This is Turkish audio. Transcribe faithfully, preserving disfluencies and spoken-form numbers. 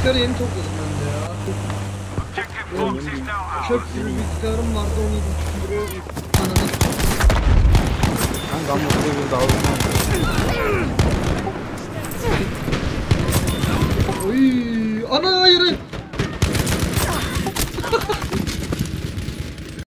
bilgisayarı yeni topladım ben de ya. Benim çöp gibi bilgisayarım vardı, onu düşürüyor. Ananı. Kanka ama burada bir dağılma. Oy, ana